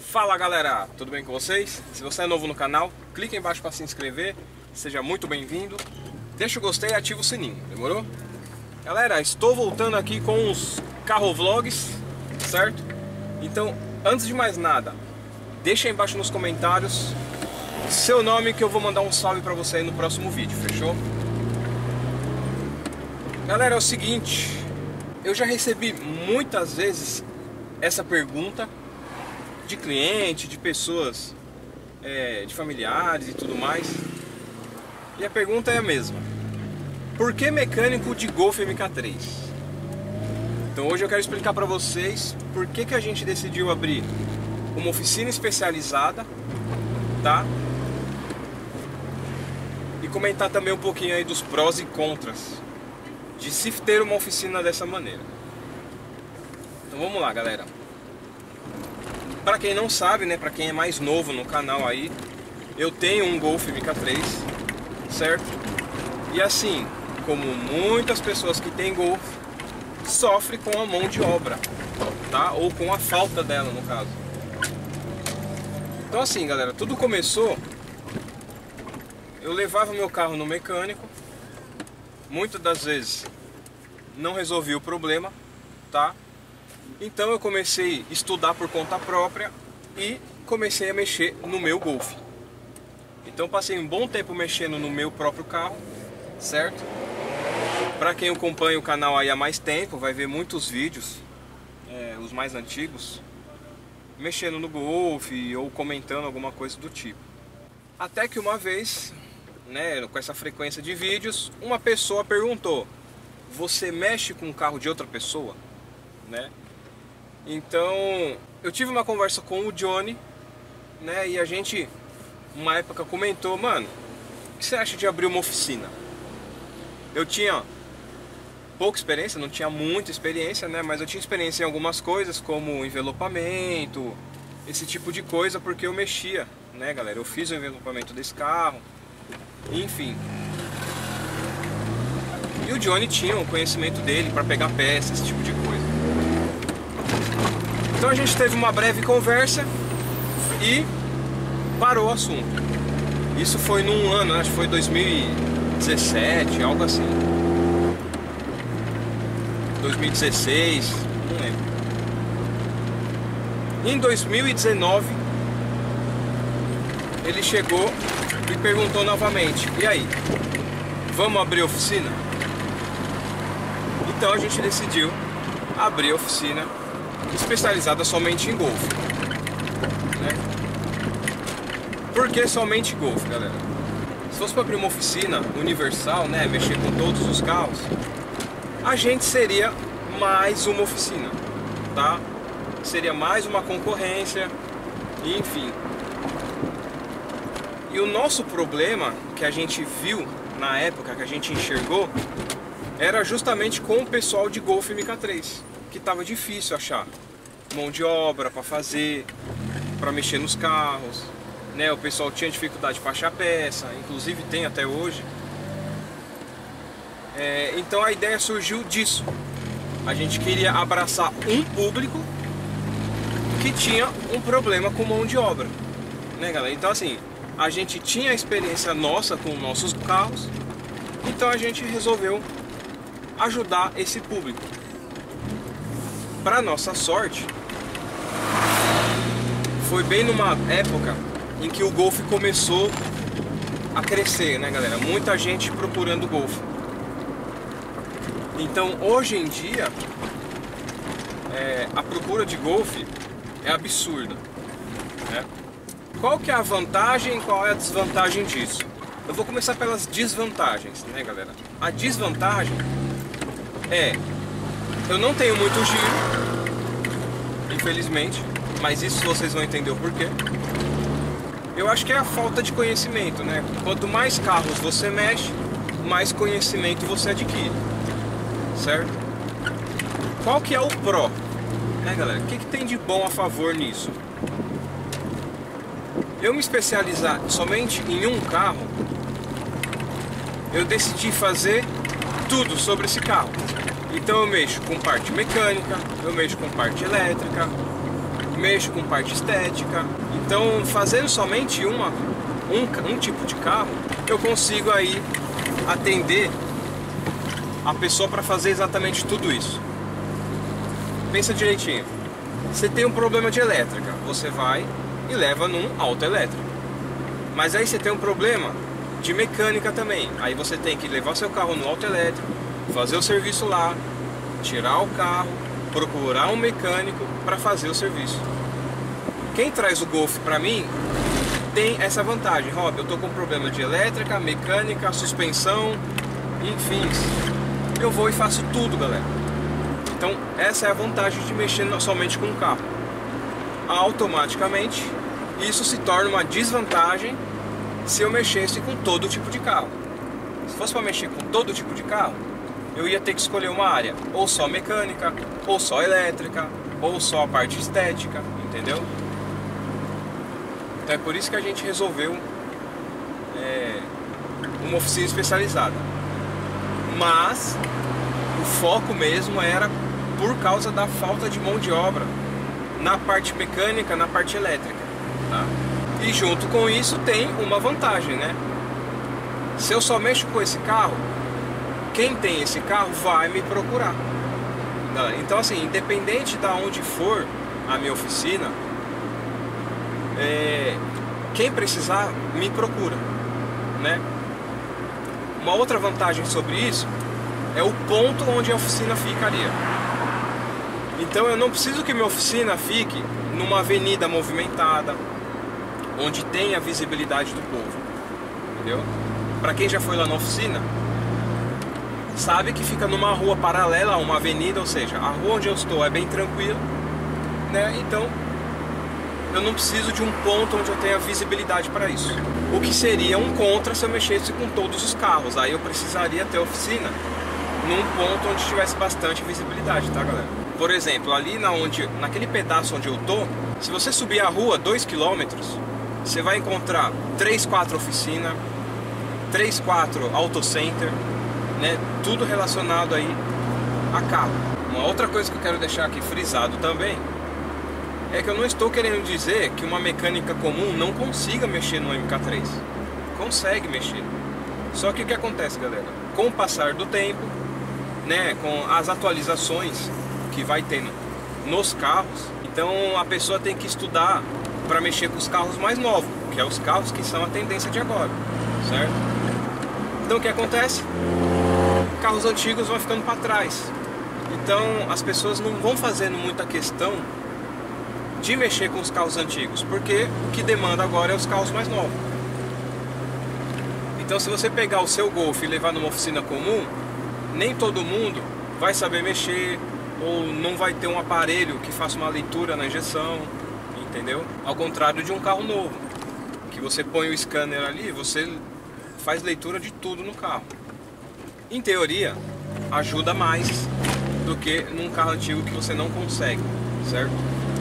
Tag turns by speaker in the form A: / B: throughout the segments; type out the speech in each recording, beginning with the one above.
A: Fala galera, tudo bem com vocês? Se você é novo no canal, clique embaixo para se inscrever, seja muito bem-vindo. Deixa o gostei e ativa o sininho, demorou? Galera, estou voltando aqui com os carro vlogs, certo? Então, antes de mais nada, deixa aí embaixo nos comentários seu nome que eu vou mandar um salve para você aí no próximo vídeo, fechou? Galera, é o seguinte, eu já recebi muitas vezes essa pergunta de cliente, de pessoas, de familiares e tudo mais. E a pergunta é a mesma: por que mecânico de Golf MK3? Então hoje eu quero explicar para vocês por que a gente decidiu abrir uma oficina especializada, tá? E comentar também um pouquinho aí dos prós e contras de se ter uma oficina dessa maneira. Então vamos lá, galera. Para quem não sabe, né, para quem é mais novo no canal aí, eu tenho um Golf MK3, certo? E assim, como muitas pessoas que têm Golf, sofre com a mão de obra, tá? Ou com a falta dela, no caso. Então assim, galera, tudo começou, eu levava meu carro no mecânico, muitas das vezes não resolvia o problema, tá? Então eu comecei a estudar por conta própria e comecei a mexer no meu Golf. Então passei um bom tempo mexendo no meu próprio carro, certo? Para quem acompanha o canal aí há mais tempo, vai ver muitos vídeos, os mais antigos, mexendo no Golf ou comentando alguma coisa do tipo. Até que uma vez, né, com essa frequência de vídeos, uma pessoa perguntou: você mexe com o carro de outra pessoa? Né? Então eu tive uma conversa com o Johnny, né, e a gente, uma época, comentou: mano, o que você acha de abrir uma oficina? Eu tinha pouca experiência, não tinha muita experiência, né, mas eu tinha experiência em algumas coisas, como envelopamento, esse tipo de coisa, porque eu mexia, né, galera, eu fiz o envelopamento desse carro, enfim. E o Johnny tinha o conhecimento dele para pegar peças, esse tipo de coisa. Então a gente teve uma breve conversa e parou o assunto. Isso foi num ano, acho que foi 2017, algo assim. 2016, não lembro. Em 2019, ele chegou e perguntou novamente: e aí, vamos abrir oficina? Então a gente decidiu abrir a oficina especializada somente em Golf, né? Por que somente Golf, galera? Se fosse para abrir uma oficina universal, né, mexer com todos os carros, a gente seria mais uma oficina, tá? Seria mais uma concorrência, enfim. E o nosso problema que a gente viu na época, que a gente enxergou, era justamente com o pessoal de Golf MK3, que estava difícil achar mão de obra para fazer, para mexer nos carros, né? O pessoal tinha dificuldade para achar peça, inclusive tem até hoje. Então a ideia surgiu disso. A gente queria abraçar um público que tinha um problema com mão de obra, né, galera? Então assim, a gente tinha a experiência nossa com nossos carros, então a gente resolveu ajudar esse público. Para nossa sorte, foi bem numa época em que o Golf começou a crescer, né, galera? Muita gente procurando Golf. Então hoje em dia a procura de Golf é absurda, né? Qual que é a vantagem e qual é a desvantagem disso? Eu vou começar pelas desvantagens, né, galera? A desvantagem eu não tenho muito giro, infelizmente, mas isso vocês vão entender o porquê. Eu acho que é a falta de conhecimento, né? Quanto mais carros você mexe, mais conhecimento você adquire, certo? Qual que é o pró, né, galera? O que tem de bom a favor nisso? Eu me especializar somente em um carro, eu decidi fazer tudo sobre esse carro. Então eu mexo com parte mecânica, eu mexo com parte elétrica, mexo com parte estética. Então, fazendo somente um tipo de carro, eu consigo aí atender a pessoa para fazer exatamente tudo isso. Pensa direitinho. Você tem um problema de elétrica, você vai e leva num autoelétrico. Mas aí você tem um problema de mecânica também. Aí você tem que levar seu carro no autoelétrico, fazer o serviço lá, tirar o carro, procurar um mecânico para fazer o serviço. Quem traz o Golf para mim tem essa vantagem. Rob, eu tô com problema de elétrica, mecânica, suspensão, enfim. Eu vou e faço tudo, galera. Então essa é a vantagem de mexer somente com o carro. Automaticamente isso se torna uma desvantagem se eu mexesse com todo tipo de carro. Se fosse para mexer com todo tipo de carro, eu ia ter que escolher uma área, ou só mecânica, ou só elétrica, ou só a parte estética, entendeu? Então é por isso que a gente resolveu uma oficina especializada. Mas o foco mesmo era por causa da falta de mão de obra na parte mecânica, na parte elétrica, tá? E junto com isso tem uma vantagem, né? Se eu só mexo com esse carro, quem tem esse carro vai me procurar. Então assim, independente de onde for a minha oficina, quem precisar me procura, né? Uma outra vantagem sobre isso é o ponto onde a oficina ficaria. Então eu não preciso que minha oficina fique numa avenida movimentada, onde tem a visibilidade do povo, entendeu? Para quem já foi lá na oficina, sabe que fica numa rua paralela a uma avenida, ou seja, a rua onde eu estou é bem tranquila, né? Então eu não preciso de um ponto onde eu tenha visibilidade para isso. O que seria um contra se eu mexesse com todos os carros. Aí eu precisaria ter oficina num ponto onde tivesse bastante visibilidade, tá, galera? Por exemplo, ali naquele pedaço onde eu tô, se você subir a rua 2 km, você vai encontrar 3, 4 oficinas, 3, 4 autocenter, né? Tudo relacionado aí a carro. Uma outra coisa que eu quero deixar aqui frisado também é que eu não estou querendo dizer que uma mecânica comum não consiga mexer no MK3. Consegue mexer. Só que o que acontece, galera? Com o passar do tempo, né, com as atualizações que vai tendo nos carros, então a pessoa tem que estudar para mexer com os carros mais novos, que é os carros que são a tendência de agora, certo? Então o que acontece? Carros antigos vão ficando para trás. Então as pessoas não vão fazendo muita questão de mexer com os carros antigos, porque o que demanda agora é os carros mais novos. Então se você pegar o seu Golf e levar numa oficina comum, nem todo mundo vai saber mexer, ou não vai ter um aparelho que faça uma leitura na injeção, entendeu? Ao contrário de um carro novo, que você põe o scanner ali, você faz leitura de tudo no carro. Em teoria, ajuda mais do que num carro antigo que você não consegue, certo?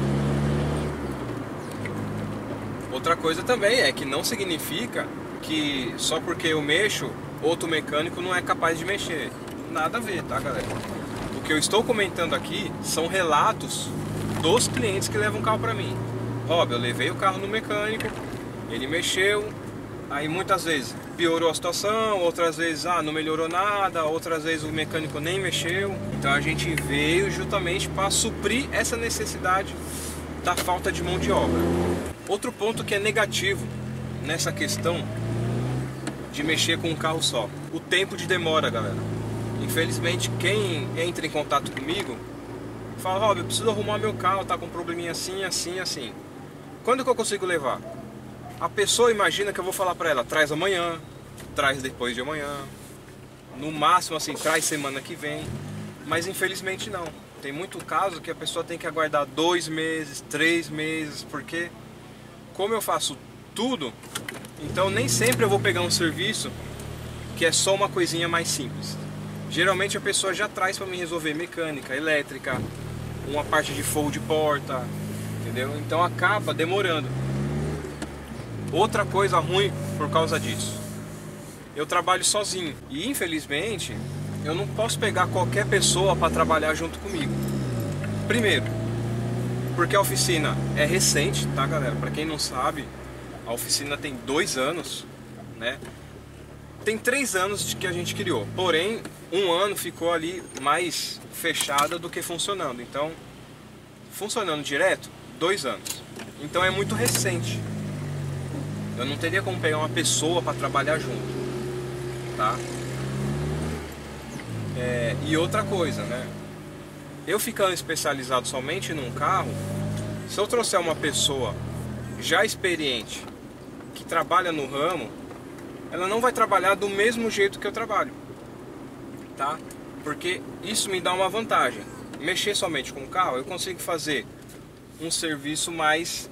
A: Outra coisa também é que não significa que só porque eu mexo, outro mecânico não é capaz de mexer. Nada a ver, tá, galera? O que eu estou comentando aqui são relatos dos clientes que levam o carro pra mim. Rob, eu levei o carro no mecânico, ele mexeu, aí muitas vezes piorou a situação, outras vezes não melhorou nada, outras vezes o mecânico nem mexeu. Então a gente veio justamente para suprir essa necessidade da falta de mão de obra. Outro ponto que é negativo nessa questão de mexer com um carro só: o tempo de demora, galera. Infelizmente, quem entra em contato comigo fala: Rob, eu preciso arrumar meu carro, tá com um probleminha assim, assim, assim. Quando que eu consigo levar? A pessoa imagina que eu vou falar pra ela: traz amanhã, traz depois de amanhã, no máximo assim, traz semana que vem. Mas infelizmente não. Tem muito caso que a pessoa tem que aguardar 2 meses, 3 meses, porque como eu faço tudo, então nem sempre eu vou pegar um serviço que é só uma coisinha mais simples. Geralmente a pessoa já traz para mim resolver mecânica, elétrica, uma parte de forro de porta, entendeu? Então acaba demorando. Outra coisa ruim por causa disso: eu trabalho sozinho e infelizmente eu não posso pegar qualquer pessoa para trabalhar junto comigo. Primeiro, porque a oficina é recente, tá, galera? Para quem não sabe, a oficina tem 2 anos, né? Tem 3 anos de que a gente criou, porém 1 ano ficou ali mais fechada do que funcionando. Então, funcionando direto, 2 anos. Então é muito recente. Eu não teria como pegar uma pessoa para trabalhar junto, tá? E outra coisa, né? Eu ficando especializado somente num carro, se eu trouxer uma pessoa já experiente, que trabalha no ramo, ela não vai trabalhar do mesmo jeito que eu trabalho, tá? Porque isso me dá uma vantagem. Mexer somente com o carro, eu consigo fazer um serviço mais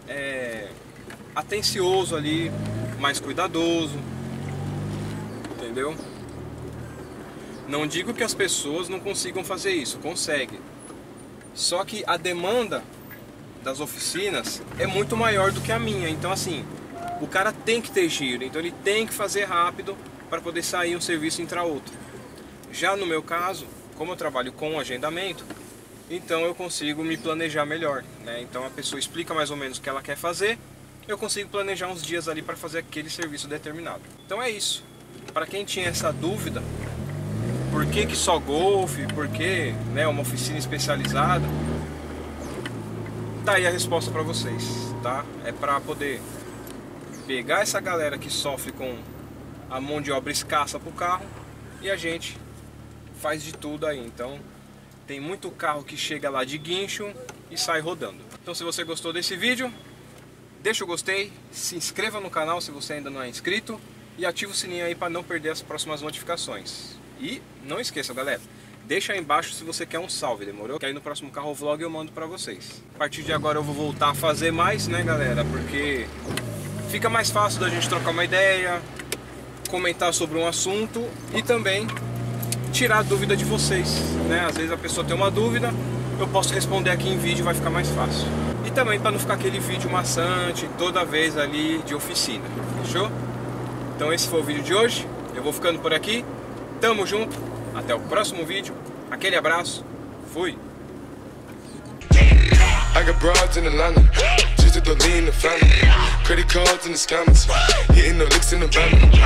A: atencioso ali, mais cuidadoso, entendeu? Não digo que as pessoas não consigam fazer isso, conseguem. Só que a demanda das oficinas é muito maior do que a minha. Então assim, o cara tem que ter giro, então ele tem que fazer rápido para poder sair um serviço e entrar outro. Já no meu caso, como eu trabalho com agendamento, então eu consigo me planejar melhor, né? Então a pessoa explica mais ou menos o que ela quer fazer, eu consigo planejar uns dias ali para fazer aquele serviço determinado. Então é isso. Para quem tinha essa dúvida, por que só Golf, por que, né, uma oficina especializada, tá aí a resposta para vocês, tá? É para poder pegar essa galera que sofre com a mão de obra escassa pro carro e a gente faz de tudo aí. Então tem muito carro que chega lá de guincho e sai rodando. Então se você gostou desse vídeo, deixa o gostei, se inscreva no canal se você ainda não é inscrito e ativa o sininho aí para não perder as próximas notificações. E não esqueça, galera, deixa aí embaixo se você quer um salve, demorou? Que aí no próximo carro vlog eu mando pra vocês. A partir de agora eu vou voltar a fazer mais, né, galera? Porque fica mais fácil da gente trocar uma ideia, comentar sobre um assunto e também tirar a dúvida de vocês, né? Às vezes a pessoa tem uma dúvida, eu posso responder aqui em vídeo, vai ficar mais fácil. E também para não ficar aquele vídeo maçante toda vez ali de oficina, fechou? Então esse foi o vídeo de hoje, eu vou ficando por aqui. Tamo junto, até o próximo vídeo, aquele abraço, fui!
B: I got broads in Atlanta, just to the lean the family. Credit cards and the scammers, hitting the licks in the van.